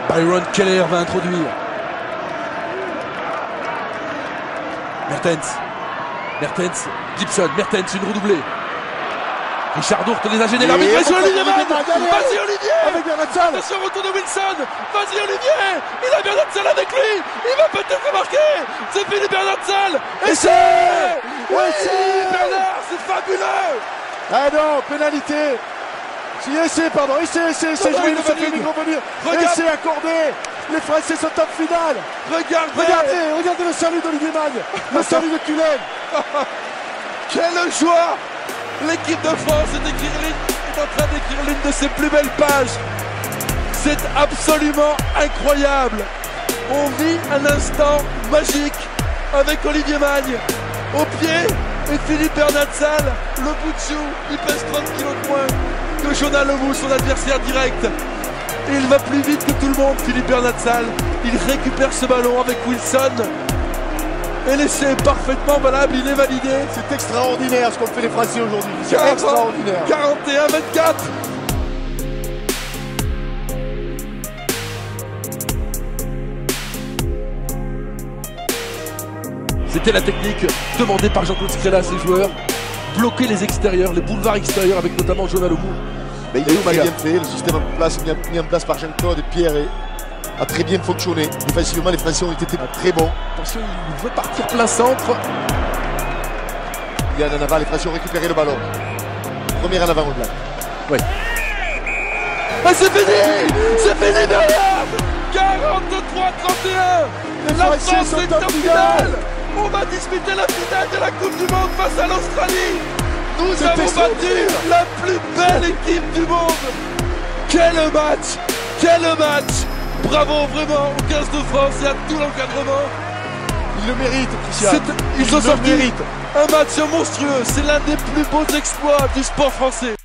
Byron Keller va introduire. Mertens, Gibson, Mertens, une redoublée. Richard Dourte les a gênés. L'arbitre, vas-y Olivier Mann. Vas-y Olivier. Avec Bernard Salle. Attention, retour de Wilson. Vas-y Olivier. Il a Bernard Salle avec lui. Il va peut-être marquer. C'est fini Bernard Salle. Et c'est... Oui Bernard, c'est fabuleux. Ah non, pénalité. Si essai, pardon, essai, joué, il va faire revenir. Essai accordé. Les Français sont en finale. Regardez le salut d'Olivier Mann. Le salut de Cullen. Quelle joie. L'équipe de France est en train d'écrire l'une de ses plus belles pages. C'est absolument incroyable. On vit un instant magique avec Olivier Magne au pied et Philippe Bernat-Sall, le bout de chou, il pèse 30 kg de moins que Jonas Lemou, son adversaire direct. Et il va plus vite que tout le monde, Philippe Bernat-Sall. Il récupère ce ballon avec Wilson. Et l'essai est parfaitement valable, il est validé. C'est extraordinaire ce qu'ont fait les Français aujourd'hui. C'est extraordinaire. 41-24. C'était la technique demandée par Jean-Claude Scrella à ses joueurs. Bloquer les extérieurs, les boulevards extérieurs avec notamment Jonas Lemou. Mais il est très bien fait, le système mis en place par Jean-Claude et Pierre a très bien fonctionné. Défensivement, les Français ont été très bons. Attention, il veut partir plein centre. Il y a un en avant, les Français ont récupéré le ballon. Premier en avant au blanc. Oui. Ah, c'est fini. C'est fini Bernard. 43-31. La France est en finale. On va disputer la finale de la Coupe du Monde face à l'Australie. Nous avons battu la plus belle équipe du monde. Quel match. Quel match. Bravo vraiment au 15 de France et à tout l'encadrement. Il le mérite, Christian. Ils ont sorti un match monstrueux. C'est l'un des plus beaux exploits du sport français.